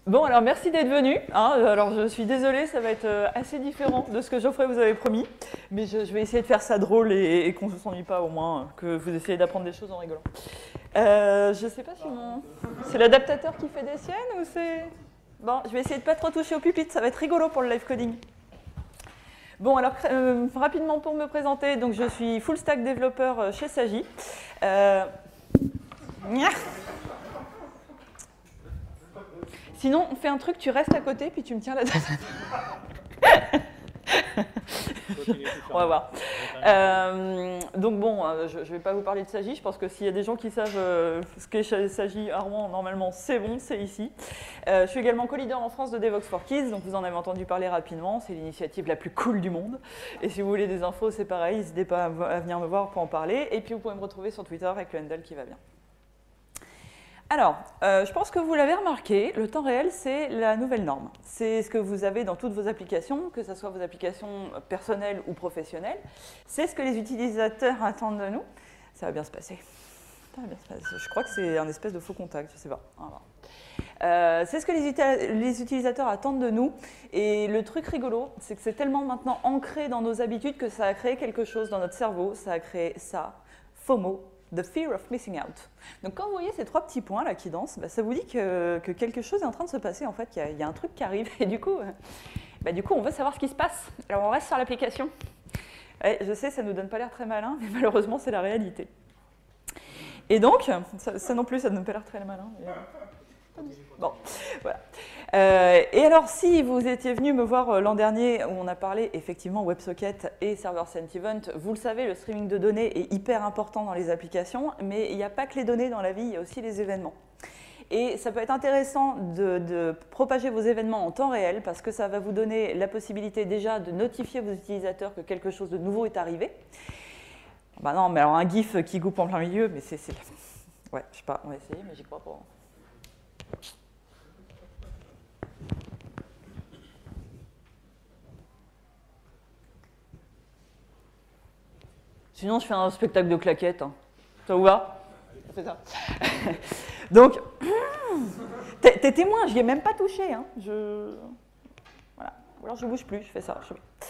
Bon, alors merci d'être venu. Alors je suis désolée, ça va être assez différent de ce que Geoffrey vous avait promis, mais je vais essayer de faire ça drôle et qu'on ne s'ennuie pas au moins, que vous essayez d'apprendre des choses en rigolant. Je sais pas si c'est l'adaptateur qui fait des siennes ou c'est... Bon, je vais essayer de pas trop toucher au pupitre, ça va être rigolo pour le live coding. Bon, alors rapidement pour me présenter, donc je suis full stack développeur chez Sagi. Sinon, on fait un truc, tu restes à côté, puis tu me tiens la tête. On va voir. Donc bon, je ne vais pas vous parler de Sagi. Je pense que s'il y a des gens qui savent ce qu'est Sagi à Rouen, normalement, c'est bon, c'est ici. Je suis également co-leader en France de Devoxx for Kids, donc vous en avez entendu parler rapidement. C'est l'initiative la plus cool du monde. Et si vous voulez des infos, c'est pareil, n'hésitez pas à venir me voir pour en parler. Et puis vous pouvez me retrouver sur Twitter avec le handle qui va bien. Alors, je pense que vous l'avez remarqué, le temps réel, c'est la nouvelle norme. C'est ce que vous avez dans toutes vos applications, que ce soit vos applications personnelles ou professionnelles. C'est ce que les utilisateurs attendent de nous. Ça va bien se passer. Ça va bien se passer. Je crois que c'est un espèce de faux contact, je ne sais pas. C'est ce que les utilisateurs attendent de nous. Et le truc rigolo, c'est que c'est tellement maintenant ancré dans nos habitudes que ça a créé quelque chose dans notre cerveau. Ça a créé ça, FOMO. The fear of missing out. Donc quand vous voyez ces trois petits points là qui dansent, ça vous dit que quelque chose est en train de se passer, en fait, il y a un truc qui arrive et du coup on veut savoir ce qui se passe. Alors on reste sur l'application. Je sais, ça ne nous donne pas l'air très malin, mais malheureusement c'est la réalité. Et donc, ça non plus, ça ne donne pas l'air très malin. Bon, voilà. Et alors, si vous étiez venu me voir l'an dernier, où on a parlé effectivement WebSocket et Server-Side Event, vous le savez, le streaming de données est hyper important dans les applications, mais il n'y a pas que les données dans la vie, il y a aussi les événements. Et ça peut être intéressant de propager vos événements en temps réel, parce que ça va vous donner la possibilité déjà de notifier vos utilisateurs que quelque chose de nouveau est arrivé. Bah non, mais alors un GIF qui coupe en plein milieu, mais c'est... Ouais, je sais pas, on va essayer, mais j'y crois pas. Sinon, je fais un spectacle de claquettes. Hein. Ça vous va? On fait ça. Donc, t'es témoin, je n'y ai même pas touché. Hein. Voilà. Ou alors je ne bouge plus, je fais ça.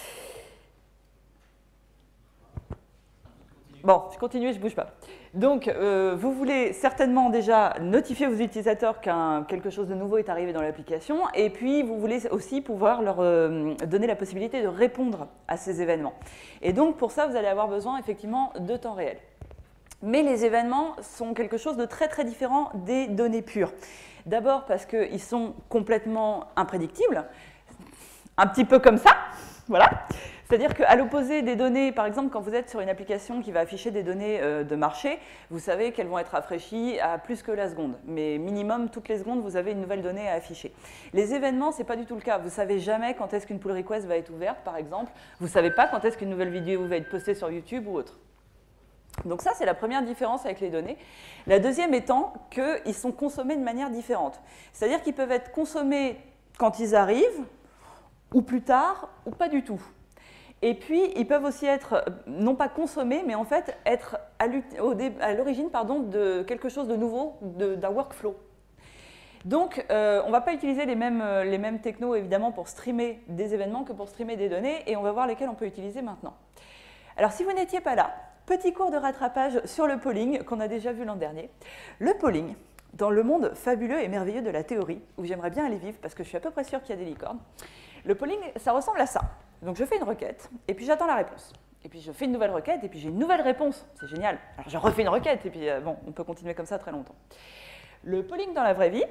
Bon, je continue et je ne bouge pas. Donc, vous voulez certainement déjà notifier vos utilisateurs qu'un quelque chose de nouveau est arrivé dans l'application, et puis vous voulez aussi pouvoir leur donner la possibilité de répondre à ces événements. Et donc, pour ça, vous allez avoir besoin effectivement de temps réel. Mais les événements sont quelque chose de très très différent des données pures. D'abord parce qu'ils sont complètement imprédictibles, un petit peu comme ça, voilà. C'est-à-dire qu'à l'opposé des données, par exemple, quand vous êtes sur une application qui va afficher des données de marché, vous savez qu'elles vont être rafraîchies à plus que la seconde. Mais minimum, toutes les secondes, vous avez une nouvelle donnée à afficher. Les événements, ce n'est pas du tout le cas. Vous ne savez jamais quand est-ce qu'une pull request va être ouverte, par exemple. Vous ne savez pas quand est-ce qu'une nouvelle vidéo va être postée sur YouTube ou autre. Donc ça, c'est la première différence avec les données. La deuxième étant qu'ils sont consommés de manière différente. C'est-à-dire qu'ils peuvent être consommés quand ils arrivent, ou plus tard, ou pas du tout. Et puis, ils peuvent aussi être, non pas consommés, mais en fait, être à l'origine de quelque chose de nouveau, d'un workflow. Donc, on ne va pas utiliser les mêmes technos, évidemment, pour streamer des événements que pour streamer des données, et on va voir lesquels on peut utiliser maintenant. Alors, si vous n'étiez pas là, petit cours de rattrapage sur le polling qu'on a déjà vu l'an dernier. Le polling, dans le monde fabuleux et merveilleux de la théorie, où j'aimerais bien aller vivre, parce que je suis à peu près sûre qu'il y a des licornes, le polling, ça ressemble à ça. Donc je fais une requête, et puis j'attends la réponse. Et puis je fais une nouvelle requête, et puis j'ai une nouvelle réponse. C'est génial. Alors je refais une requête, et puis bon, on peut continuer comme ça très longtemps. Le polling dans la vraie vie,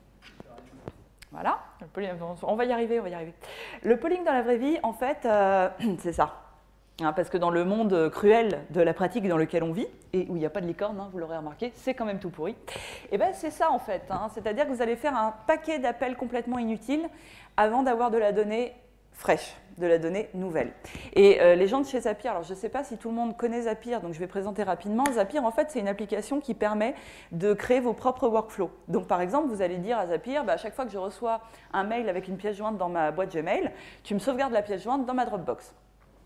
voilà, on va y arriver, on va y arriver. Le polling dans la vraie vie, en fait, c'est ça. Hein, parce que dans le monde cruel de la pratique dans lequel on vit, et où il n'y a pas de licorne, hein, vous l'aurez remarqué, c'est quand même tout pourri, et bien c'est ça en fait. Hein, c'est-à-dire que vous allez faire un paquet d'appels complètement inutiles avant d'avoir de la donnée fraîche, de la donnée nouvelle. Et les gens de chez Zapier, alors je ne sais pas si tout le monde connaît Zapier, donc je vais présenter rapidement. Zapier, en fait, c'est une application qui permet de créer vos propres workflows. Donc par exemple, vous allez dire à Zapier, à chaque fois que je reçois un mail avec une pièce jointe dans ma boîte Gmail, tu me sauvegardes la pièce jointe dans ma Dropbox.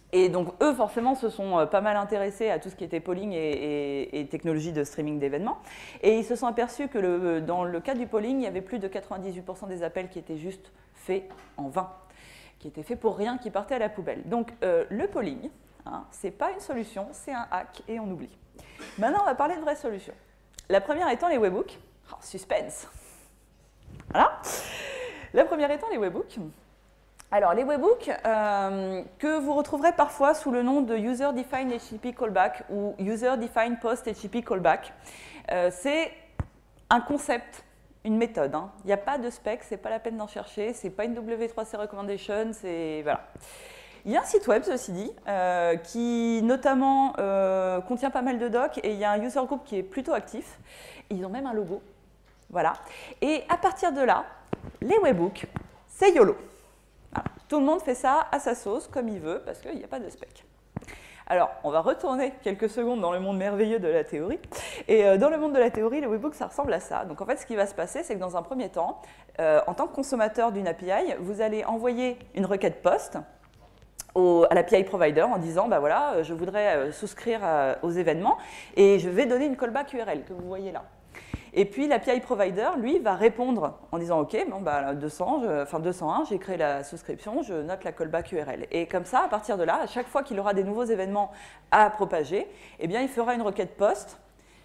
Et donc, eux, forcément, se sont pas mal intéressés à tout ce qui était polling et technologie de streaming d'événements. Et ils se sont aperçus que dans le cas du polling, il y avait plus de 98% des appels qui étaient juste faits en vain, qui étaient faits pour rien, qui partaient à la poubelle. Donc, le polling, hein, ce n'est pas une solution, c'est un hack et on oublie. Maintenant, on va parler de vraies solutions. La première étant les webhooks. Oh, suspense. Voilà. La première étant les webhooks. Alors, les webhooks que vous retrouverez parfois sous le nom de User Defined HTTP Callback ou User Defined Post HTTP Callback, c'est un concept, une méthode. Hein. Il n'y a pas de spec, ce n'est pas la peine d'en chercher, ce n'est pas une W3C recommendation, c'est voilà. Il y a un site web, ceci dit, qui notamment contient pas mal de docs et il y a un user group qui est plutôt actif. Ils ont même un logo. Voilà. Et à partir de là, les webhooks, c'est YOLO. Voilà. Tout le monde fait ça à sa sauce, comme il veut, parce qu'il n'y a pas de spec. Alors, on va retourner quelques secondes dans le monde merveilleux de la théorie. Et dans le monde de la théorie, le webhook, ça ressemble à ça. Donc, en fait, ce qui va se passer, c'est que dans un premier temps, en tant que consommateur d'une API, vous allez envoyer une requête POST à l'API provider en disant, bah voilà, je voudrais souscrire aux événements et je vais donner une callback URL que vous voyez là. Et puis l'API provider, lui, va répondre en disant, OK, bon, bah, 201, j'ai créé la souscription, je note la callback URL. Et comme ça, à partir de là, à chaque fois qu'il aura des nouveaux événements à propager, eh bien, il fera une requête POST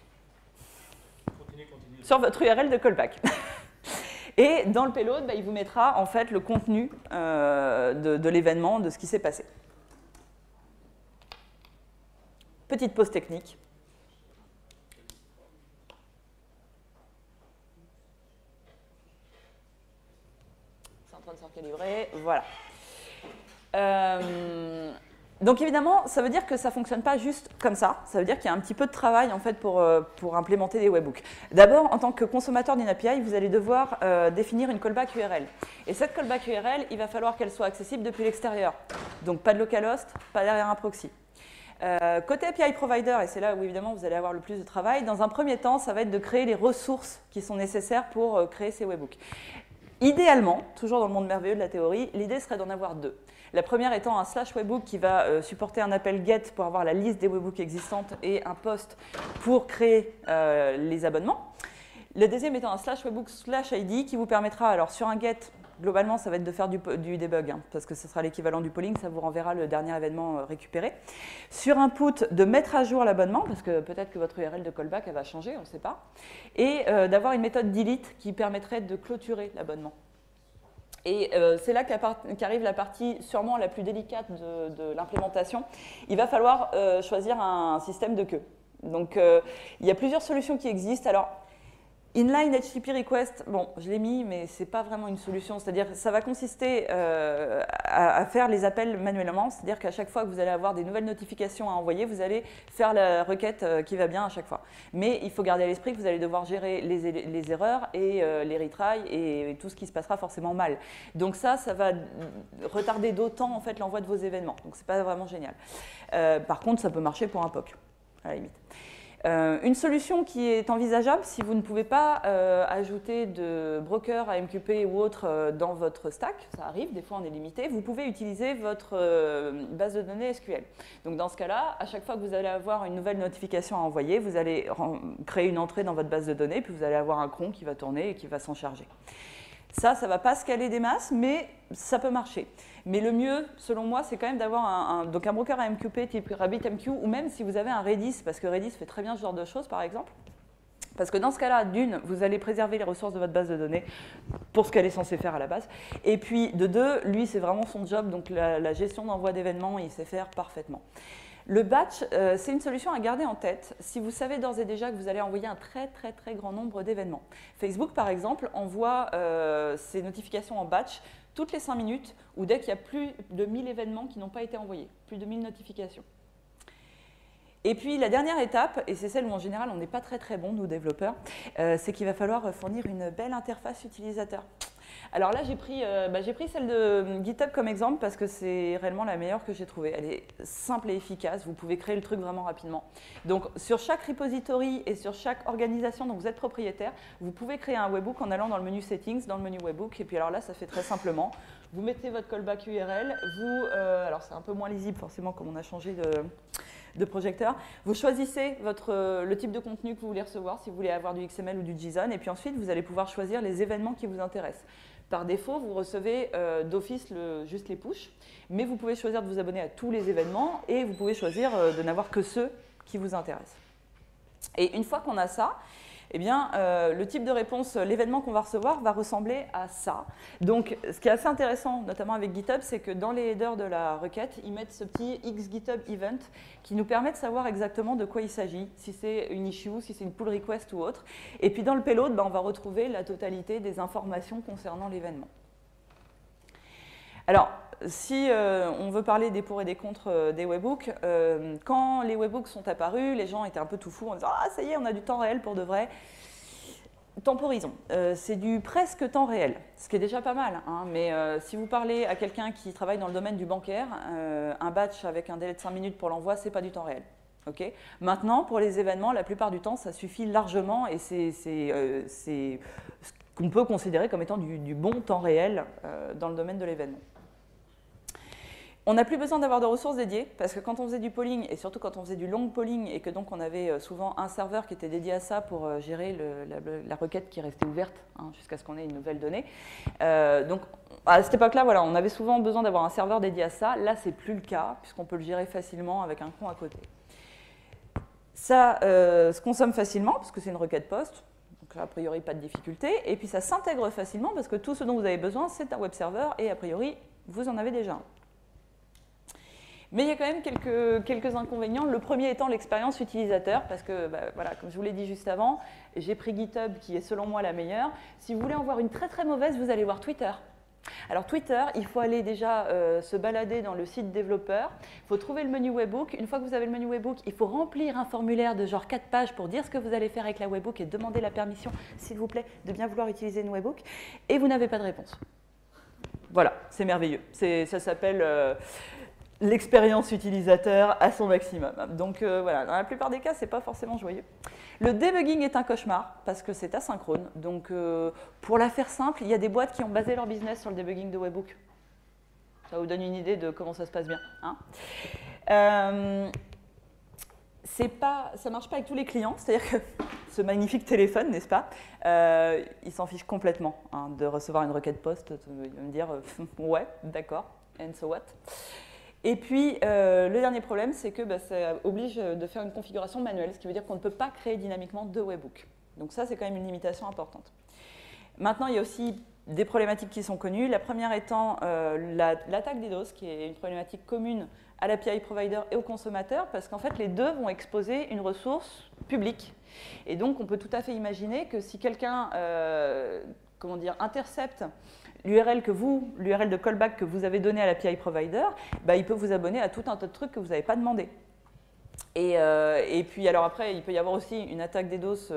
sur votre URL de callback. Et dans le payload, bah, il vous mettra en fait le contenu de l'événement, de ce qui s'est passé. Petite pause technique. C'est en train de se recalibrer. Voilà. Donc évidemment, ça veut dire que ça ne fonctionne pas juste comme ça. Ça veut dire qu'il y a un petit peu de travail en fait pour implémenter des webhooks. D'abord, en tant que consommateur d'une API, vous allez devoir définir une callback URL. Et cette callback URL, il va falloir qu'elle soit accessible depuis l'extérieur. Donc pas de localhost, pas derrière un proxy. Côté API provider, et c'est là où évidemment vous allez avoir le plus de travail, dans un premier temps, ça va être de créer les ressources qui sont nécessaires pour créer ces webhooks. Idéalement, toujours dans le monde merveilleux de la théorie, l'idée serait d'en avoir deux. La première étant un /webhook qui va supporter un appel GET pour avoir la liste des webhooks existantes et un POST pour créer les abonnements. Le deuxième étant un /webhook/ID qui vous permettra, alors sur un GET, globalement ça va être de faire du debug, hein, parce que ce sera l'équivalent du polling, ça vous renverra le dernier événement récupéré. Sur un put, de mettre à jour l'abonnement, parce que peut-être que votre URL de callback elle va changer, on ne sait pas. Et d'avoir une méthode delete qui permettrait de clôturer l'abonnement. Et c'est là qu'arrive la partie sûrement la plus délicate de l'implémentation. Il va falloir choisir un système de queue. Donc il y a plusieurs solutions qui existent. Alors, inline HTTP request, bon, je l'ai mis, mais ce n'est pas vraiment une solution. C'est-à-dire ça va consister à faire les appels manuellement. C'est-à-dire qu'à chaque fois que vous allez avoir des nouvelles notifications à envoyer, vous allez faire la requête qui va bien à chaque fois. Mais il faut garder à l'esprit que vous allez devoir gérer les erreurs et les retries et tout ce qui se passera forcément mal. Donc ça va retarder d'autant en fait, l'envoi de vos événements. Donc ce n'est pas vraiment génial. Par contre, ça peut marcher pour un POC, à la limite. Une solution qui est envisageable si vous ne pouvez pas ajouter de broker AMQP ou autre dans votre stack, ça arrive, des fois on est limité, vous pouvez utiliser votre base de données SQL. Donc dans ce cas-là, à chaque fois que vous allez avoir une nouvelle notification à envoyer, vous allez créer une entrée dans votre base de données, puis vous allez avoir un cron qui va tourner et qui va s'en charger. Ça ne va pas scaler des masses, mais ça peut marcher. Mais le mieux, selon moi, c'est quand même d'avoir un broker AMQP type RabbitMQ, ou même si vous avez un Redis, parce que Redis fait très bien ce genre de choses, par exemple. Parce que dans ce cas-là, d'une, vous allez préserver les ressources de votre base de données pour ce qu'elle est censée faire à la base. Et puis, de deux, lui, c'est vraiment son job, donc la gestion d'envoi d'événements, il sait faire parfaitement. Le batch, c'est une solution à garder en tête si vous savez d'ores et déjà que vous allez envoyer un très grand nombre d'événements. Facebook, par exemple, envoie ses notifications en batch toutes les 5 minutes ou dès qu'il y a plus de 1000 événements qui n'ont pas été envoyés, plus de 1000 notifications. Et puis la dernière étape, et c'est celle où en général on n'est pas très bon, nous développeurs, c'est qu'il va falloir fournir une belle interface utilisateur. Alors là, j'ai pris celle de GitHub comme exemple parce que c'est réellement la meilleure que j'ai trouvée. Elle est simple et efficace, vous pouvez créer le truc vraiment rapidement. Donc sur chaque repository et sur chaque organisation dont vous êtes propriétaire, vous pouvez créer un webhook en allant dans le menu Settings, dans le menu Webhook, et puis alors là, ça fait très simplement. Vous mettez votre callback URL, alors c'est un peu moins lisible forcément comme on a changé de projecteur. Vous choisissez le type de contenu que vous voulez recevoir, si vous voulez avoir du XML ou du JSON, et puis ensuite, vous allez pouvoir choisir les événements qui vous intéressent. Par défaut, vous recevez d'office juste les push, mais vous pouvez choisir de vous abonner à tous les événements et vous pouvez choisir de n'avoir que ceux qui vous intéressent. Et une fois qu'on a ça, eh bien, le type de réponse, l'événement qu'on va recevoir va ressembler à ça. Donc, ce qui est assez intéressant, notamment avec GitHub, c'est que dans les headers de la requête, ils mettent ce petit XGitHub event qui nous permet de savoir exactement de quoi il s'agit, si c'est une issue, si c'est une pull request ou autre. Et puis dans le payload, on va retrouver la totalité des informations concernant l'événement. Alors, si on veut parler des pour et des contre des webhooks, quand les webhooks sont apparus, les gens étaient un peu tout fous en disant « Ah, ça y est, on a du temps réel pour de vrai ». Temporisons, c'est du presque temps réel, ce qui est déjà pas mal, hein, mais si vous parlez à quelqu'un qui travaille dans le domaine du bancaire, un batch avec un délai de 5 minutes pour l'envoi, c'est pas du temps réel. Okay. Maintenant, pour les événements, la plupart du temps, ça suffit largement et c'est ce qu'on peut considérer comme étant du bon temps réel dans le domaine de l'événement. On n'a plus besoin d'avoir de ressources dédiées, parce que quand on faisait du polling, et surtout quand on faisait du long polling, et que donc on avait souvent un serveur qui était dédié à ça pour gérer la requête qui restait ouverte hein, jusqu'à ce qu'on ait une nouvelle donnée. Donc à cette époque-là, voilà, on avait souvent besoin d'avoir un serveur dédié à ça. Là, c'est plus le cas, puisqu'on peut le gérer facilement avec un con à côté. Ça se consomme facilement, parce que c'est une requête post. Donc a priori, pas de difficulté. Et puis ça s'intègre facilement, parce que tout ce dont vous avez besoin, c'est un web server, et a priori, vous en avez déjà un. Mais il y a quand même quelques inconvénients. Le premier étant l'expérience utilisateur, parce que, voilà, comme je vous l'ai dit juste avant, j'ai pris GitHub qui est selon moi la meilleure. Si vous voulez en voir une très mauvaise, vous allez voir Twitter. Alors Twitter, il faut aller déjà se balader dans le site développeur, il faut trouver le menu Webhook. Une fois que vous avez le menu Webhook, il faut remplir un formulaire de genre 4 pages pour dire ce que vous allez faire avec la Webhook et demander la permission, s'il vous plaît, de bien vouloir utiliser une Webhook. Et vous n'avez pas de réponse. Voilà, c'est merveilleux. Ça s'appelle l'expérience utilisateur à son maximum. Donc voilà, dans la plupart des cas, ce n'est pas forcément joyeux. Le debugging est un cauchemar parce que c'est asynchrone. Donc pour la faire simple, il y a des boîtes qui ont basé leur business sur le debugging de Webhook. Ça vous donne une idée de comment ça se passe bien. Hein. Ça ne marche pas avec tous les clients, c'est-à-dire que ce magnifique téléphone, n'est-ce pas, il s'en fiche complètement hein, de recevoir une requête post. Il va me dire ouais, d'accord, and so what. Et puis, le dernier problème, c'est que ça oblige de faire une configuration manuelle, ce qui veut dire qu'on ne peut pas créer dynamiquement de webhook. Donc ça, c'est quand même une limitation importante. Maintenant, il y a aussi des problématiques qui sont connues. La première étant l'attaque DDoS, qui est une problématique commune à l'API provider et aux consommateurs, parce qu'en fait, les deux vont exposer une ressource publique. Et donc, on peut tout à fait imaginer que si quelqu'un intercepte l'URL de callback que vous avez donné à l'API provider, il peut vous abonner à tout un tas de trucs que vous n'avez pas demandé. Et puis, alors après, il peut y avoir aussi une attaque DDoS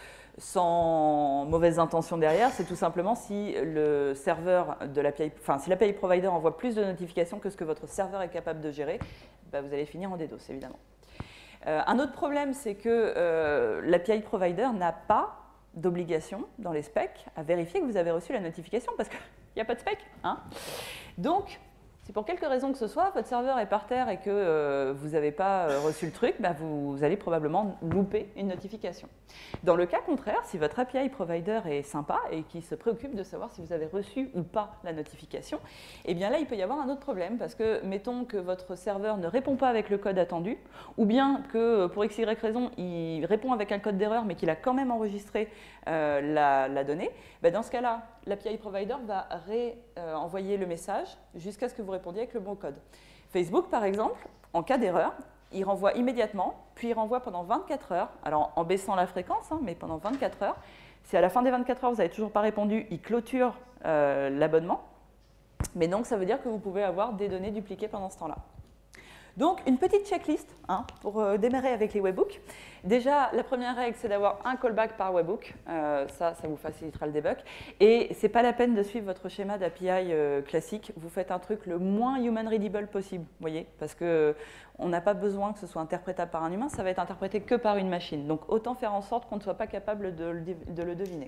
sans mauvaise intention derrière. C'est tout simplement si le serveur de l'API, si l'API provider envoie plus de notifications que ce que votre serveur est capable de gérer, vous allez finir en DDoS, évidemment. Un autre problème, c'est que l'API provider n'a pas d'obligation dans les specs à vérifier que vous avez reçu la notification parce qu'il n'y a pas de spec. Hein. Donc, si pour quelque raison que ce soit, votre serveur est par terre et que vous n'avez pas reçu le truc, vous allez probablement louper une notification. Dans le cas contraire, si votre API provider est sympa et qui se préoccupe de savoir si vous avez reçu ou pas la notification, eh bien là, il peut y avoir un autre problème parce que, mettons que votre serveur ne répond pas avec le code attendu, ou bien que, pour x, y raison, il répond avec un code d'erreur, mais qu'il a quand même enregistré la donnée, dans ce cas-là, l'API provider va envoyer le message jusqu'à ce que vous répondiez avec le bon code. Facebook, par exemple, en cas d'erreur, il renvoie immédiatement, puis il renvoie pendant 24 heures, alors en baissant la fréquence, hein, mais pendant 24 heures. Si à la fin des 24 heures, vous n'avez toujours pas répondu, il clôture l'abonnement. Mais donc, ça veut dire que vous pouvez avoir des données dupliquées pendant ce temps-là. Donc, une petite checklist hein, pour démarrer avec les webhooks. Déjà, la première règle, c'est d'avoir un callback par webhook. Ça vous facilitera le debug. Et ce n'est pas la peine de suivre votre schéma d'API classique. Vous faites un truc le moins human readable possible, voyez, parce qu'on n'a pas besoin que ce soit interprétable par un humain, ça va être interprété que par une machine. Donc, autant faire en sorte qu'on ne soit pas capable de le deviner.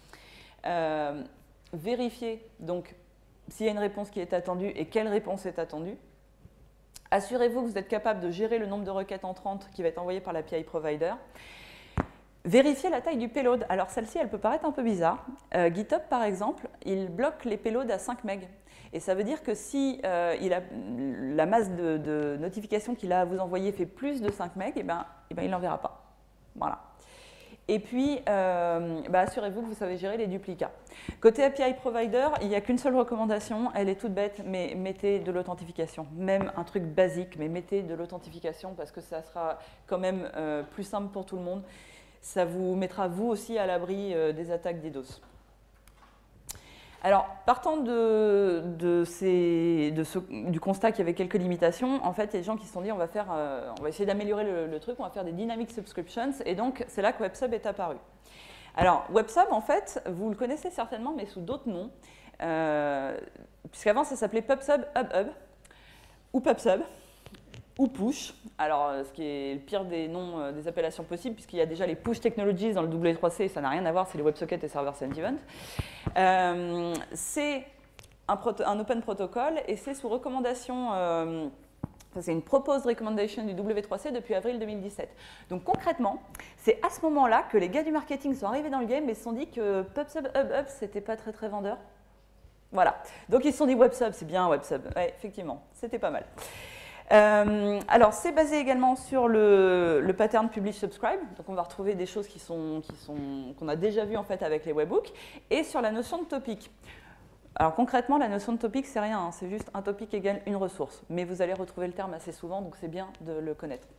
Vérifiez donc s'il y a une réponse qui est attendue et quelle réponse est attendue. Assurez-vous que vous êtes capable de gérer le nombre de requêtes entrantes qui va être envoyé par l'API provider. Vérifiez la taille du payload. Alors celle-ci, elle peut paraître un peu bizarre. GitHub, par exemple, il bloque les payloads à 5 MB. Et ça veut dire que si la masse de notifications qu'il a à vous envoyer fait plus de 5 MB, il ne l'enverra pas. Voilà. Et puis, assurez-vous que vous savez gérer les duplicats. Côté API Provider, il n'y a qu'une seule recommandation, elle est toute bête, mais mettez de l'authentification. Même un truc basique, mais mettez de l'authentification parce que ça sera quand même plus simple pour tout le monde. Ça vous mettra vous aussi à l'abri des attaques DDoS. Alors, partant du constat qu'il y avait quelques limitations, en fait, il y a des gens qui se sont dit on va essayer d'améliorer le truc, on va faire des dynamic subscriptions, et donc c'est là que WebSub est apparu. Alors, WebSub, en fait, vous le connaissez certainement, mais sous d'autres noms, puisqu'avant ça s'appelait PubSub HubHub, ou PubSub, ou Push, alors ce qui est le pire des noms des appellations possibles, puisqu'il y a déjà les Push Technologies dans le W3C, ça n'a rien à voir, c'est les WebSockets et Server Side Event. C'est un open protocol et c'est sous recommandation, c'est une proposed recommendation du W3C depuis avril 2017. Donc concrètement, c'est à ce moment-là que les gars du marketing sont arrivés dans le game et se sont dit que PubSub HubHub, c'était pas très très vendeur. Voilà, donc ils se sont dit WebSub, c'est bien WebSub, ouais, effectivement, c'était pas mal. Alors, c'est basé également sur le pattern publish-subscribe, donc on va retrouver des choses qu'on a déjà vues en fait avec les webhooks, et sur la notion de topic. Alors concrètement, la notion de topic, c'est rien, hein, c'est juste un topic égale une ressource, mais vous allez retrouver le terme assez souvent, donc c'est bien de le connaître.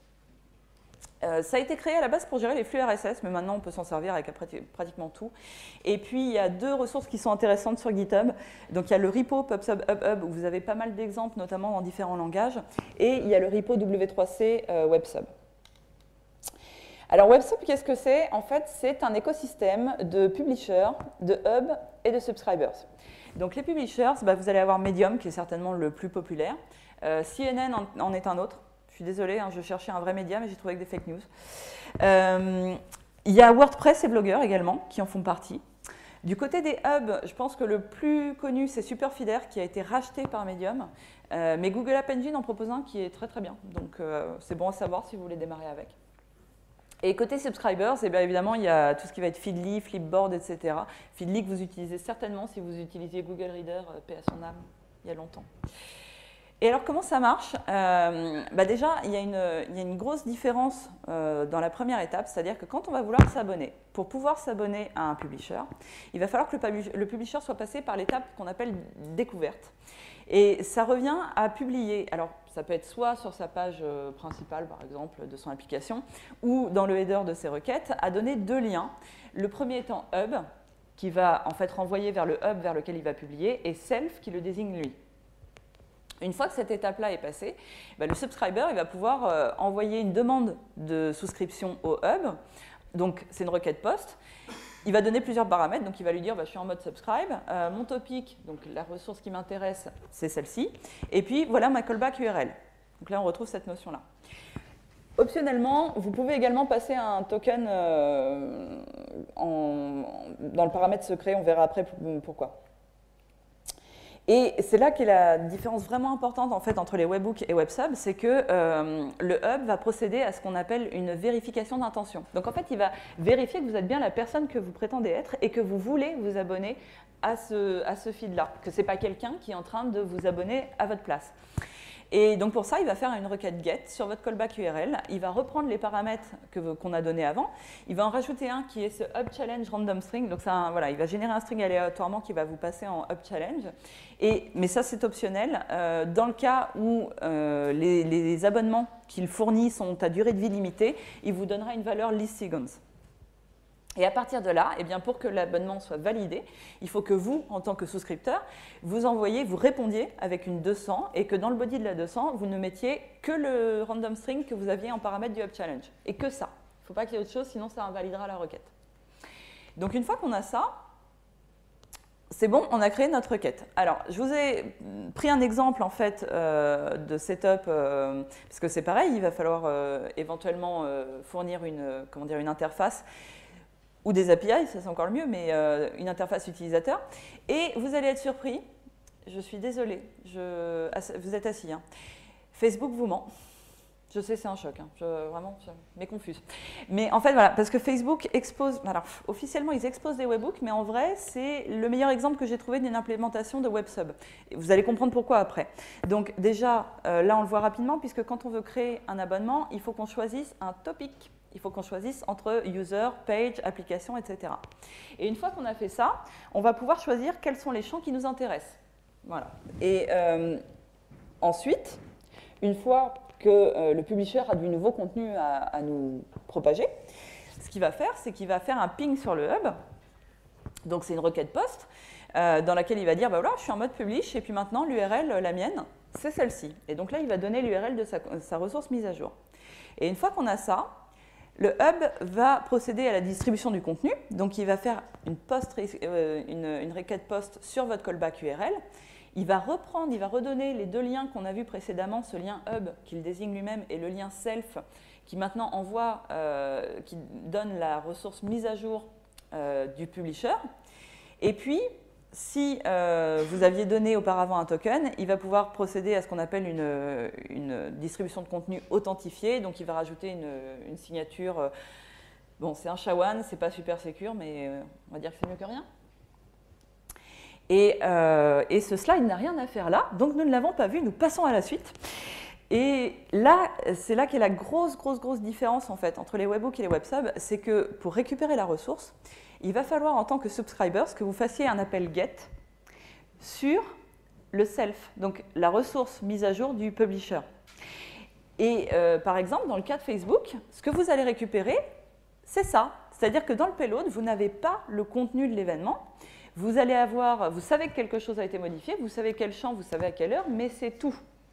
Ça a été créé à la base pour gérer les flux RSS, mais maintenant on peut s'en servir avec pratiquement tout. Et puis il y a deux ressources qui sont intéressantes sur GitHub. Donc il y a le repo PubSub HubHub où vous avez pas mal d'exemples, notamment dans différents langages. Et il y a le repo W3C WebSub. Alors WebSub, qu'est-ce que c'est? En fait, c'est un écosystème de publishers, de hubs et de subscribers. Donc les publishers, vous allez avoir Medium, qui est certainement le plus populaire. CNN en est un autre. Je suis désolée, hein, je cherchais un vrai média, mais j'ai trouvé que des fake news. Il y a WordPress et Blogger également, qui en font partie. Du côté des hubs, je pense que le plus connu, c'est Superfeeder, qui a été racheté par Medium. Mais Google App Engine en propose un qui est très très bien. Donc c'est bon à savoir si vous voulez démarrer avec. Et côté subscribers, eh bien évidemment, il y a tout ce qui va être Feedly, Flipboard, etc. Feedly que vous utilisez certainement si vous utilisiez Google Reader, paix à son âme, il y a longtemps. Et alors, comment ça marche? Déjà, il y a une grosse différence dans la première étape, c'est-à-dire que quand on va vouloir s'abonner, pour pouvoir s'abonner à un publisher, il va falloir que le publisher soit passé par l'étape qu'on appelle découverte. Et ça revient à publier, alors ça peut être soit sur sa page principale, par exemple, de son application, ou dans le header de ses requêtes, à donner deux liens. Le premier étant Hub, qui va en fait renvoyer vers le Hub vers lequel il va publier, et Self, qui le désigne lui. Une fois que cette étape-là est passée, le subscriber il va pouvoir envoyer une demande de souscription au hub. Donc, c'est une requête post. Il va donner plusieurs paramètres. Donc, il va lui dire je suis en mode subscribe. Mon topic, donc la ressource qui m'intéresse, c'est celle-ci. Et puis, voilà ma callback URL. Donc là, on retrouve cette notion-là. Optionnellement, vous pouvez également passer un token dans le paramètre secret. On verra après pourquoi. Et c'est là qu'est la différence vraiment importante en fait, entre les webhooks et WebSub, c'est que le hub va procéder à ce qu'on appelle une vérification d'intention. Donc en fait, il va vérifier que vous êtes bien la personne que vous prétendez être et que vous voulez vous abonner à ce feed-là, que ce n'est pas quelqu'un qui est en train de vous abonner à votre place. Et donc pour ça, il va faire une requête GET sur votre callback URL. Il va reprendre les paramètres qu'on a donnés avant. Il va en rajouter un qui est ce Hub Challenge Random String. Donc ça, voilà, il va générer un string aléatoirement qui va vous passer en Hub Challenge. Mais ça, c'est optionnel. Dans le cas où les abonnements qu'il fournit sont à durée de vie limitée, il vous donnera une valeur least seconds. Et à partir de là, eh bien, pour que l'abonnement soit validé, il faut que vous, en tant que souscripteur, vous répondiez avec une 200 et que dans le body de la 200, vous ne mettiez que le random string que vous aviez en paramètre du Hub Challenge. Et que ça. Il ne faut pas qu'il y ait autre chose, sinon ça invalidera la requête. Donc une fois qu'on a ça, c'est bon, on a créé notre requête. Alors, je vous ai pris un exemple en fait de setup, parce que c'est pareil, il va falloir éventuellement fournir une interface ou des API, ça c'est encore le mieux, mais une interface utilisateur. Et vous allez être surpris, je suis désolée, vous êtes assis, hein. Facebook vous ment. Je sais, c'est un choc, hein. Vraiment, je m'est confuse. Mais en fait, voilà, parce que Facebook expose, alors officiellement ils exposent des webhooks, mais en vrai, c'est le meilleur exemple que j'ai trouvé d'une implémentation de WebSub. Et vous allez comprendre pourquoi après. Donc déjà, là on le voit rapidement, puisque quand on veut créer un abonnement, il faut qu'on choisisse un topic. Il faut qu'on choisisse entre user, page, application, etc. Et une fois qu'on a fait ça, on va pouvoir choisir quels sont les champs qui nous intéressent. Voilà. Et ensuite, une fois que le publisher a du nouveau contenu à nous propager, ce qu'il va faire, c'est qu'il va faire un ping sur le hub. Donc c'est une requête post dans laquelle il va dire, bah voilà, je suis en mode publish et puis maintenant l'URL, la mienne, c'est celle-ci. Et donc là, il va donner l'URL de sa ressource mise à jour. Et une fois qu'on a ça, le hub va procéder à la distribution du contenu. Donc il va faire une requête post sur votre callback URL. Il va redonner les deux liens qu'on a vus précédemment, ce lien hub qu'il désigne lui-même et le lien self qui maintenant qui donne la ressource mise à jour du publisher. Et puis, si vous aviez donné auparavant un token, il va pouvoir procéder à ce qu'on appelle une distribution de contenu authentifiée. Donc, il va rajouter une signature. Bon, c'est un SHA-1, c'est pas super sécure, mais on va dire que c'est mieux que rien. Et ce slide n'a rien à faire là, donc nous ne l'avons pas vu, nous passons à la suite. Et là, c'est là qu'est la grosse différence en fait entre les webhooks et les websubs, c'est que pour récupérer la ressource, il va falloir en tant que subscribers que vous fassiez un appel GET sur le self, donc la ressource mise à jour du publisher. Et par exemple, dans le cas de Facebook, ce que vous allez récupérer, c'est ça. C'est-à-dire que dans le payload, vous n'avez pas le contenu de l'événement. Vous savez que quelque chose a été modifié, vous savez quel champ, vous savez à quelle heure, mais c'est tout.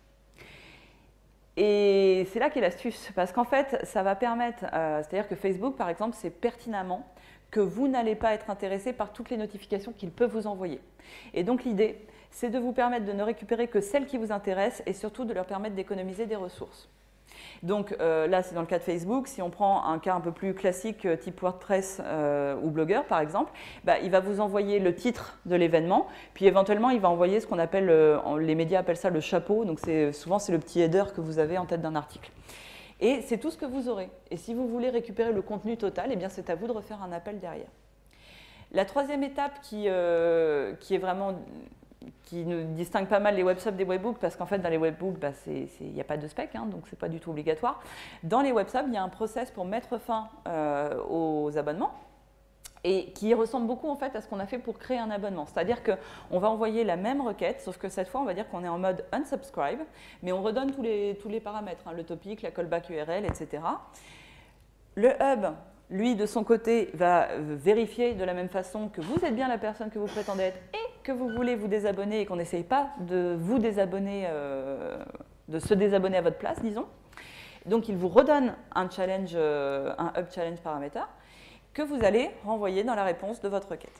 Et c'est là qu'est l'astuce, parce qu'en fait, ça va permettre, c'est-à-dire que Facebook, par exemple, sait pertinemment que vous n'allez pas être intéressé par toutes les notifications qu'il peut vous envoyer. Et donc l'idée, c'est de vous permettre de ne récupérer que celles qui vous intéressent et surtout de leur permettre d'économiser des ressources. Donc là, c'est dans le cas de Facebook. Si on prend un cas un peu plus classique, type WordPress ou Blogger, par exemple, bah, il va vous envoyer le titre de l'événement, puis éventuellement, il va envoyer ce qu'on appelle, les médias appellent ça le chapeau, donc souvent, c'est le petit header que vous avez en tête d'un article. Et c'est tout ce que vous aurez. Et si vous voulez récupérer le contenu total, eh bien, c'est à vous de refaire un appel derrière. La troisième étape qui nous distingue pas mal les websubs des webhooks, parce qu'en fait, dans les webhooks, bah, il n'y a pas de spec, hein, donc ce n'est pas du tout obligatoire. Dans les websubs, il y a un process pour mettre fin aux abonnements, et qui ressemble beaucoup en fait à ce qu'on a fait pour créer un abonnement. C'est-à-dire qu'on va envoyer la même requête, sauf que cette fois, on va dire qu'on est en mode unsubscribe, mais on redonne tous les paramètres, hein, le topic, la callback URL, etc. Le hub, lui, de son côté, va vérifier de la même façon que vous êtes bien la personne que vous prétendez être et que vous voulez vous désabonner et qu'on n'essaye pas de vous désabonner, de se désabonner à votre place, disons. Donc, il vous redonne un challenge, un hub challenge parameter que vous allez renvoyer dans la réponse de votre requête.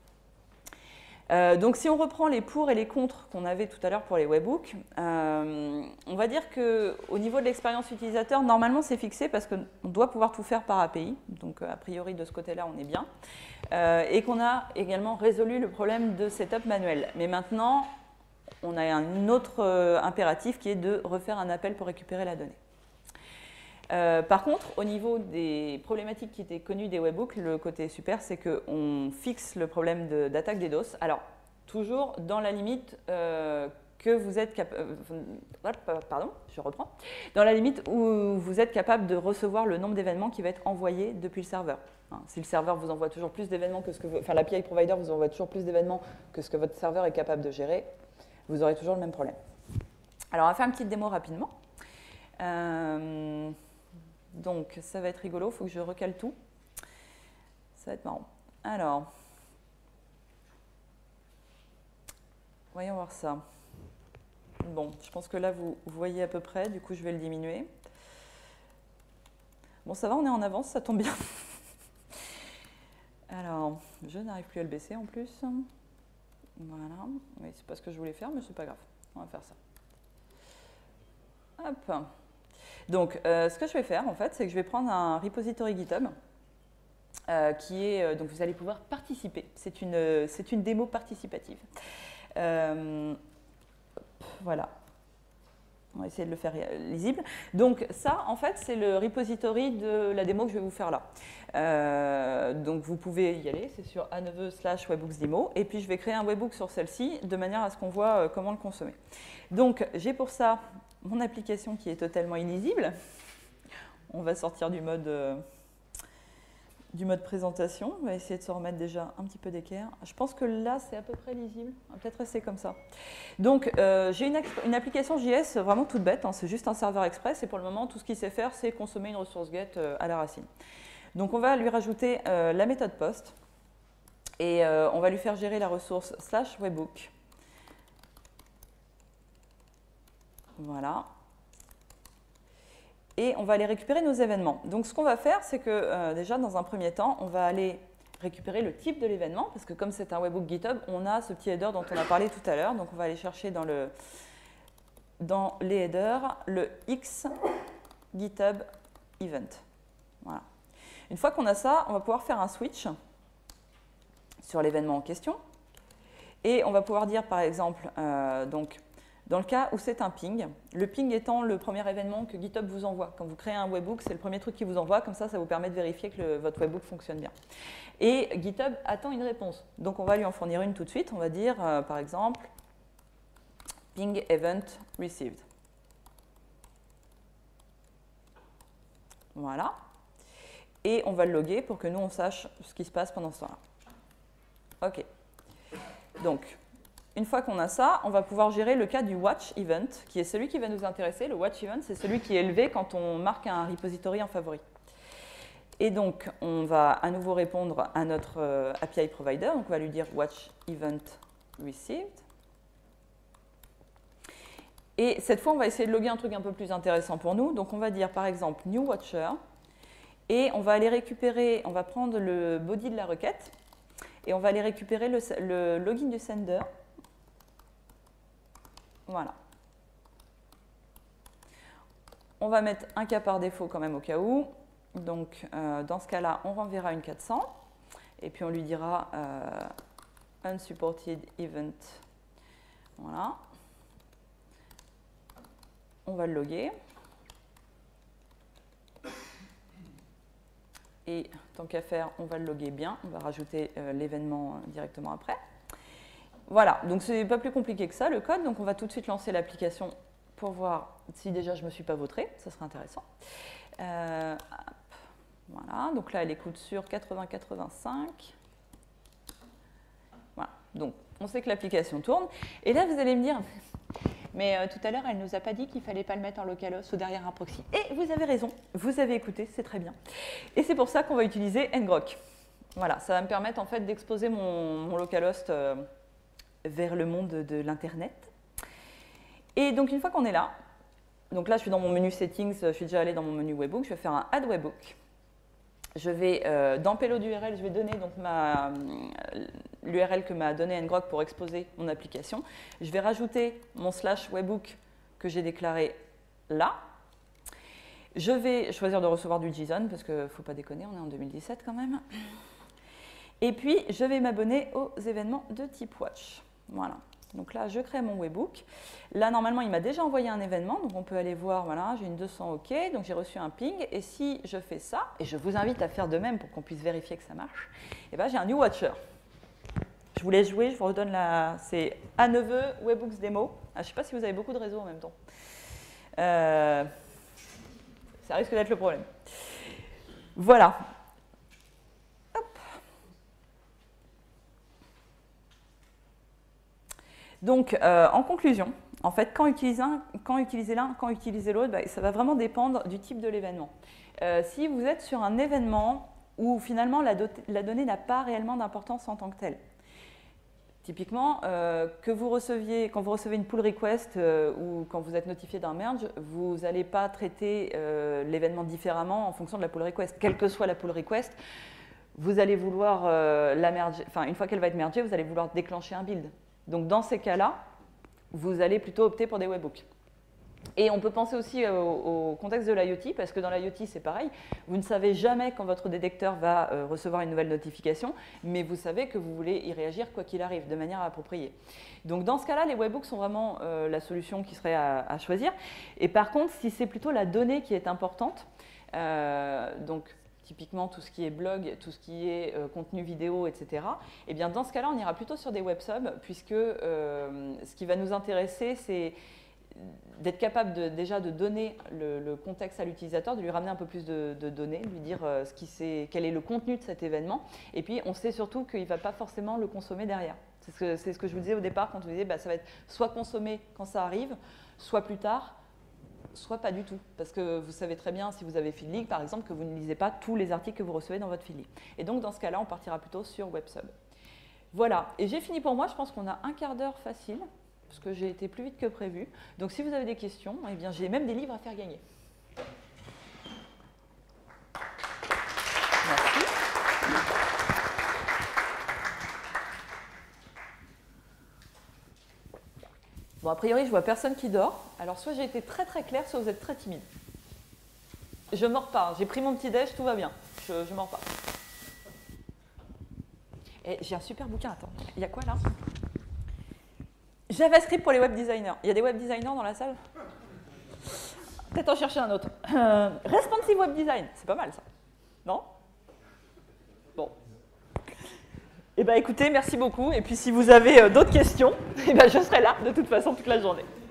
Donc, si on reprend les pour et les contre qu'on avait tout à l'heure pour les webhooks, on va dire qu'au niveau de l'expérience utilisateur, normalement, c'est fixé parce qu'on doit pouvoir tout faire par API. Donc, a priori, de ce côté-là, on est bien. Et qu'on a également résolu le problème de setup manuel. Mais maintenant, on a un autre impératif qui est de refaire un appel pour récupérer la donnée. Par contre, au niveau des problématiques qui étaient connues des webhooks, le côté super, c'est qu'on fixe le problème d'attaque des DOS. Alors, toujours dans la limite que vous êtes capable... pardon, je reprends. Dans la limite où vous êtes capable de recevoir le nombre d'événements qui va être envoyé depuis le serveur. Si le serveur vous envoie toujours plus d'événements que ce que... Enfin, l'API provider vous envoie toujours plus d'événements que ce que votre serveur est capable de gérer, vous aurez toujours le même problème. Alors, on va faire une petite démo rapidement. Donc, ça va être rigolo, il faut que je recale tout. Ça va être marrant. Alors, voyons voir ça. Bon, je pense que là, vous voyez à peu près, du coup, je vais le diminuer. Bon, ça va, on est en avance, ça tombe bien. Alors, je n'arrive plus à le baisser en plus. Voilà. Oui, c'est pas ce que je voulais faire, mais c'est pas grave. On va faire ça. Hop. Donc, ce que je vais faire, en fait, c'est que je vais prendre un repository GitHub qui est... donc, vous allez pouvoir participer. C'est une démo participative. Voilà. On va essayer de le faire lisible. Donc ça, en fait, c'est le repository de la démo que je vais vous faire là. Donc vous pouvez y aller, c'est sur aneve/webhooksdemo. Et puis je vais créer un webhook sur celle-ci de manière à ce qu'on voit comment le consommer. Donc j'ai pour ça mon application qui est totalement illisible. On va sortir du mode présentation. On va essayer de se remettre déjà un petit peu d'équerre. Je pense que là, c'est à peu près lisible. On va peut-être rester comme ça. Donc, j'ai une application JS vraiment toute bête. Hein, c'est juste un serveur express. Et pour le moment, tout ce qu'il sait faire, c'est consommer une ressource get à la racine. Donc, on va lui rajouter la méthode post. Et on va lui faire gérer la ressource /webhook. Voilà. Et on va aller récupérer nos événements. Donc ce qu'on va faire, c'est que déjà dans un premier temps, on va aller récupérer le type de l'événement, parce que comme c'est un webhook GitHub, on a ce petit header dont on a parlé tout à l'heure. Donc on va aller chercher dans les headers le X GitHub event. Voilà. Une fois qu'on a ça, on va pouvoir faire un switch sur l'événement en question. Et on va pouvoir dire par exemple, donc, dans le cas où c'est un ping, le ping étant le premier événement que GitHub vous envoie. Quand vous créez un webhook, c'est le premier truc qu'il vous envoie, comme ça, ça vous permet de vérifier que votre webhook fonctionne bien. Et GitHub attend une réponse. Donc on va lui en fournir une tout de suite. On va dire, par exemple, ping event received. Voilà. Et on va le loguer pour que nous, on sache ce qui se passe pendant ce temps-là. OK. Donc, une fois qu'on a ça, on va pouvoir gérer le cas du watch event, qui est celui qui va nous intéresser. Le watch event, c'est celui qui est élevé quand on marque un repository en favori. Et donc, on va à nouveau répondre à notre API provider. Donc, on va lui dire watch event received. Et cette fois, on va essayer de loguer un truc un peu plus intéressant pour nous. Donc, on va dire par exemple new watcher. Et on va aller récupérer, on va prendre le body de la requête. Et on va aller récupérer le login du sender. Voilà. On va mettre un cas par défaut quand même au cas où. Donc, dans ce cas-là, on renverra une 400. Et puis, on lui dira unsupported event. Voilà. On va le loguer. Et tant qu'à faire, on va le loguer bien. On va rajouter l'événement directement après. Voilà, donc c'est pas plus compliqué que ça le code. Donc on va tout de suite lancer l'application pour voir si déjà je ne me suis pas vautré. Ça serait intéressant. Voilà, donc là elle écoute sur 80-85. Voilà, donc on sait que l'application tourne. Et là vous allez me dire, mais tout à l'heure elle ne nous a pas dit qu'il ne fallait pas le mettre en localhost ou derrière un proxy. Et vous avez raison, vous avez écouté, c'est très bien. Et c'est pour ça qu'on va utiliser ngrok. Voilà, ça va me permettre en fait d'exposer mon localhost vers le monde de l'Internet. Et donc, une fois qu'on est là, donc là, je suis dans mon menu Settings, je suis déjà allé dans mon menu Webhook, je vais faire un Add Webhook. Je vais, dans payload URL, je vais donner donc l'URL que m'a donné ngrok pour exposer mon application. Je vais rajouter mon /webhook que j'ai déclaré là. Je vais choisir de recevoir du JSON, parce qu'il ne faut pas déconner, on est en 2017 quand même. Et puis, je vais m'abonner aux événements de type watch. Voilà, donc là, je crée mon webhook. Là, normalement, il m'a déjà envoyé un événement, donc on peut aller voir, voilà, j'ai une 200 OK, donc j'ai reçu un ping. Et si je fais ça, et je vous invite à faire de même pour qu'on puisse vérifier que ça marche, et ben, j'ai un new watcher. Je vous laisse jouer, je vous redonne la... C'est A9 Webhooks Demo. Je ne sais pas si vous avez beaucoup de réseaux en même temps. Ça risque d'être le problème. Voilà. Donc, en conclusion, en fait, quand utiliser l'un, quand utiliser l'autre, ça va vraiment dépendre du type de l'événement. Si vous êtes sur un événement où finalement la donnée n'a pas réellement d'importance en tant que telle. Typiquement, quand vous recevez une pull request ou quand vous êtes notifié d'un merge, vous n'allez pas traiter l'événement différemment en fonction de la pull request. Quelle que soit la pull request, vous allez vouloir la merger, enfin une fois qu'elle va être mergée, vous allez vouloir déclencher un build. Donc dans ces cas-là, vous allez plutôt opter pour des webhooks. Et on peut penser aussi au contexte de l'IoT, parce que dans l'IoT, c'est pareil. Vous ne savez jamais quand votre détecteur va recevoir une nouvelle notification, mais vous savez que vous voulez y réagir quoi qu'il arrive, de manière appropriée. Donc dans ce cas-là, les webhooks sont vraiment la solution qui serait à choisir. Et par contre, si c'est plutôt la donnée qui est importante, donc typiquement tout ce qui est blog, tout ce qui est contenu vidéo, etc., eh bien dans ce cas-là, on ira plutôt sur des websubs, puisque ce qui va nous intéresser, c'est d'être capable déjà de donner le contexte à l'utilisateur, de lui ramener un peu plus de données, de lui dire quel est le contenu de cet événement. Et puis, on sait surtout qu'il ne va pas forcément le consommer derrière. C'est ce que je vous disais au départ quand je vous disais ça va être soit consommé quand ça arrive, soit plus tard, soit pas du tout. Parce que vous savez très bien, si vous avez Feedly, par exemple, que vous ne lisez pas tous les articles que vous recevez dans votre Feedly. Et donc, dans ce cas-là, on partira plutôt sur WebSub. Voilà. Et j'ai fini pour moi. Je pense qu'on a un quart d'heure facile, parce que j'ai été plus vite que prévu. Donc si vous avez des questions, eh bien, j'ai même des livres à faire gagner. Merci. Bon, a priori, je vois personne qui dort. Alors soit j'ai été très très claire, soit vous êtes très timide. Je mords pas, j'ai pris mon petit déj, tout va bien. Je mords pas. Et j'ai un super bouquin, attends. Il y a quoi là ? JavaScript pour les web designers. Il y a des web designers dans la salle ? Peut-être en chercher un autre. Responsive web design, c'est pas mal ça. Non ? Bon. Eh bien écoutez, merci beaucoup. Et puis si vous avez d'autres questions, eh ben, je serai là de toute façon toute la journée.